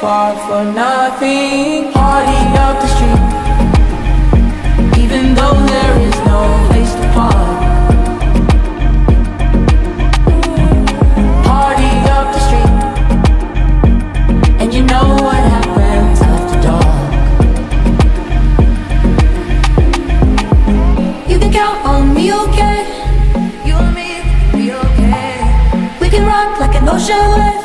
far for nothing. Party up the street, even though there is no place to park. Party up the street, and you know what happens after dark. You can count on me, okay? You and me, be okay. We can rock like an ocean wave.